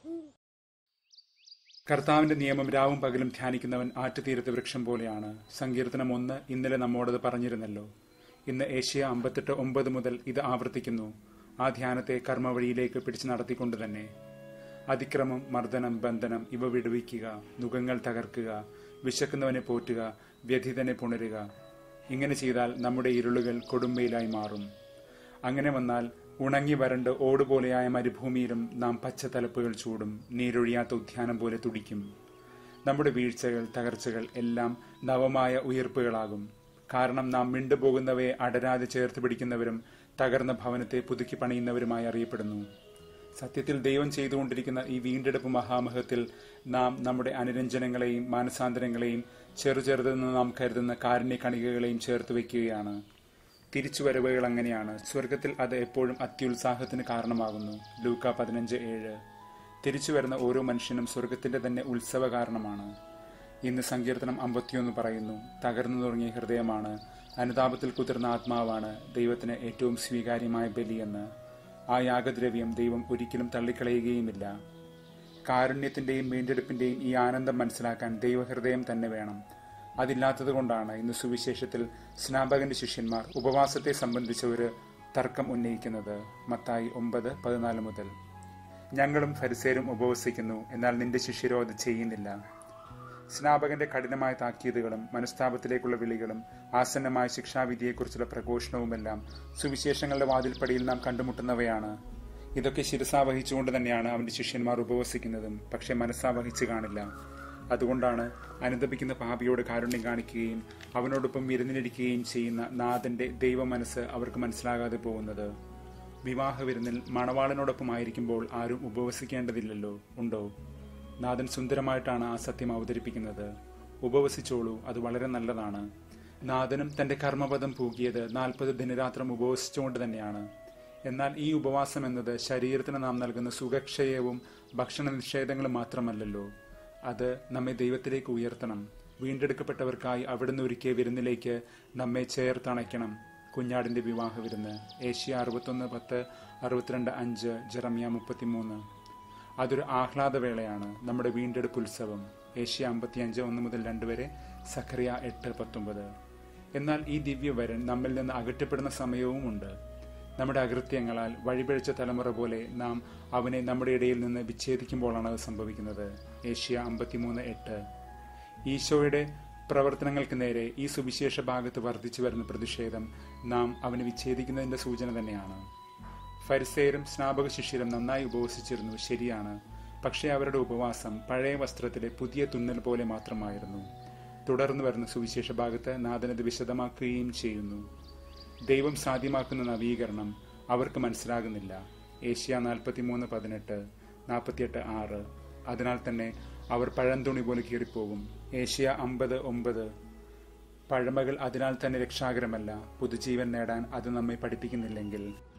കർത്താവിന്റെ നിയമം രാവും പകലും ധ്യാനിക്കുന്നവൻ ആറ്റുതീരത്തെ വൃക്ഷം പോലെയാണ്. സങ്കീർത്തനം 1 ഇന്നലെ നമ്മോടത് പറഞ്ഞിരുന്നല്ലോ. ഇന്ന് ഏഷ്യ 58:9 മുതൽ ഇത് ആവർത്തിക്കുന്നു. ആ ധ്യാനത്തെ കർമ്മവഴിയിലേക്ക് പിടിച്ചു നടത്തിക്കൊണ്ട് തന്നെ. അതിക്രമം, മർദ്ദനം, ബന്ധനം ഇവ വിടുവിക്കുക, നുകങ്ങൾ തകർക്കുക, വിശക്കുന്നവനെ പോറ്റുക, വ്യഥിതനെ പുണരുക. ഇങ്ങനെ ചെയ്താൽ നമ്മുടെ ഇരുളുകൾ കൊടുമ്പയിലായി മാറും. അങ്ങനെ വന്നാൽ ഉണങ്ങി വരണ്ട് ഓടുപോലെയായ മരുഭൂമിയിലും നാം പച്ചത്തലപ്പുകൾ ചൂടും, നീരൊഴിയാത്ത ഉദ്യാനം പോലെ തുടിക്കും. നമ്മുടെ വീഴ്ചകൾ, തകർച്ചകൾ എല്ലാം നവമായ ഉയർപ്പുകളാകും. കാരണം നാം മിണ്ടുപോകുന്നവയെ അടരാതെ ചേർത്ത് പിടിക്കുന്നവരും തകർന്ന ഭവനത്തെ പുതുക്കി പണിയുന്നവരുമായി അറിയപ്പെടുന്നു. സത്യത്തിൽ ദൈവം ചെയ്തുകൊണ്ടിരിക്കുന്ന ഈ വീണ്ടെടുപ്പ് മഹാമഹത്തിൽ നാം നമ്മുടെ അനുരഞ്ജനങ്ങളെയും മാനസാന്തരങ്ങളെയും ചെറുചെറുതെന്ന് നാം കരുതുന്ന കാരുണ്യ കണികകളെയും ചേർത്ത് വയ്ക്കുകയാണ്. തിരിച്ചുവരവുകൾ അങ്ങനെയാണ്. സ്വർഗത്തിൽ അത് എപ്പോഴും അത്യുത്സാഹത്തിന് കാരണമാകുന്നു. ലൂക്ക 15:7. തിരിച്ചു വരുന്ന ഓരോ മനുഷ്യനും സ്വർഗത്തിന്റെ തന്നെ ഉത്സവ കാരണമാണ്. ഇന്ന് സങ്കീർത്തനം 51 പറയുന്നു, തകർന്നു തുടങ്ങിയ ഹൃദയമാണ്, അനുതാപത്തിൽ കുതിർന്ന ആത്മാവാണ് ദൈവത്തിന് ഏറ്റവും സ്വീകാര്യമായ ബലിയെന്ന്. ആ യാഗദ്രവ്യം ദൈവം ഒരിക്കലും തള്ളിക്കളയുകയുമില്ല. കാരുണ്യത്തിന്റെയും വീണ്ടെടുപ്പിന്റെയും ഈ ആനന്ദം മനസ്സിലാക്കാൻ ദൈവഹൃദയം തന്നെ വേണം. അതില്ലാത്തതുകൊണ്ടാണ് ഇന്ന് സുവിശേഷത്തിൽ സ്നാപകന്റെ ശിഷ്യന്മാർ ഉപവാസത്തെ സംബന്ധിച്ച ഒരു തർക്കം ഉന്നയിക്കുന്നത്. മത്തായി 9:14 മുതൽ. ഞങ്ങളും ഫരിസേരും ഉപവസിക്കുന്നു, എന്നാൽ നിന്റെ ശിഷ്യരോ അത് ചെയ്യുന്നില്ല. സ്നാപകന്റെ കഠിനമായ താക്കീതുകളും മനസ്താപത്തിലേക്കുള്ള വിളികളും ആസന്നമായ ശിക്ഷാവിധിയെക്കുറിച്ചുള്ള പ്രഘോഷണവുമെല്ലാം സുവിശേഷങ്ങളുടെ വാതിൽപ്പടിയിൽ നാം കണ്ടുമുട്ടുന്നവയാണ്. ഇതൊക്കെ ശിരസാവഹിച്ചുകൊണ്ട് തന്നെയാണ് അവന്റെ ശിഷ്യന്മാർ ഉപവസിക്കുന്നതും. പക്ഷെ മനസ്സാവഹിച്ച് കാണില്ല. അതുകൊണ്ടാണ് അനുതപിക്കുന്ന പാപിയോട് കാരുണ്യം കാണിക്കുകയും അവനോടൊപ്പം വിരുന്നിലിരിക്കുകയും ചെയ്യുന്ന നാഥന്റെ ദൈവ മനസ്സ് അവർക്ക് മനസ്സിലാകാതെ പോകുന്നത്. വിവാഹ വിരുന്നിൽ മണവാളനോടൊപ്പം ആയിരിക്കുമ്പോൾ ആരും ഉപവസിക്കേണ്ടതില്ലല്ലോ, ഉണ്ടോ? നാഥൻ സുന്ദരമായിട്ടാണ് ആ സത്യം അവതരിപ്പിക്കുന്നത്. ഉപവസിച്ചോളൂ, അത് വളരെ നല്ലതാണ്. നാഥനും തന്റെ കർമ്മപദം പൂകിയത് 40 ദിനരാത്രം ഉപവസിച്ചുകൊണ്ട് തന്നെയാണ്. എന്നാൽ ഈ ഉപവാസം എന്നത് ശരീരത്തിന് നാം നൽകുന്ന സുഖക്ഷയവും ഭക്ഷണ നിഷേധങ്ങളും മാത്രമല്ലല്ലോ. അത് നമ്മെ ദൈവത്തിലേക്ക് ഉയർത്തണം. വീണ്ടെടുക്കപ്പെട്ടവർക്കായി അവിടുന്ന് ഒരുക്കിയ വിരുന്നിലേക്ക് നമ്മെ ചേർത്തണയ്ക്കണം. കുഞ്ഞാടിന്റെ വിവാഹ വിരുന്ന്. ഏഷ്യ 61:10, 62:5, ജെറമ്യ 33. അതൊരു ആഹ്ലാദവേളയാണ്, നമ്മുടെ വീണ്ടെടുപ്പ് ഉത്സവം. ഏഷ്യ 55:1 മുതൽ 2 വരെ, സഖറിയ 8:19. എന്നാൽ ഈ ദിവ്യവരൻ നമ്മിൽ നിന്ന് അകറ്റപ്പെടുന്ന സമയവുമുണ്ട്. നമ്മുടെ അകൃത്യങ്ങളാൽ വഴിപിഴച്ച തലമുറ പോലെ നാം അവനെ നമ്മുടെ ഇടയിൽ നിന്ന് വിച്ഛേദിക്കുമ്പോഴാണ് അത് സംഭവിക്കുന്നത്. ഏഷ്യ 53:8. ഈശോയുടെ പ്രവർത്തനങ്ങൾക്ക് നേരെ ഈ സുവിശേഷ ഭാഗത്ത് വർദ്ധിച്ചു വരുന്ന പ്രതിഷേധം നാം അവനെ വിച്ഛേദിക്കുന്നതിന്റെ സൂചന തന്നെയാണ്. ഫരിസേയരും സ്നാപക ശിഷ്യരും നന്നായി ഉപവസിച്ചിരുന്നു, ശരിയാണ്. പക്ഷേ അവരുടെ ഉപവാസം പഴയ വസ്ത്രത്തിലെ പുതിയ തുന്നൽ പോലെ മാത്രമായിരുന്നു. തുടർന്നു വരുന്ന സുവിശേഷ ഭാഗത്ത് നാഥനത് വിശദമാക്കുകയും ചെയ്യുന്നു. ദൈവം സാധ്യമാക്കുന്ന നവീകരണം അവർക്ക് മനസ്സിലാകുന്നില്ല. ഏഷ്യ 43:18, 48:6. അതിനാൽ തന്നെ അവർ പഴന്തുണി പോലെ കീറിപ്പോകും. ഏഷ്യ 50:9. പഴമകൾ അതിനാൽ തന്നെ രക്ഷാകരമല്ല. പുതുജീവൻ നേടാൻ അത് നമ്മെ പഠിപ്പിക്കുന്നില്ലെങ്കിൽ.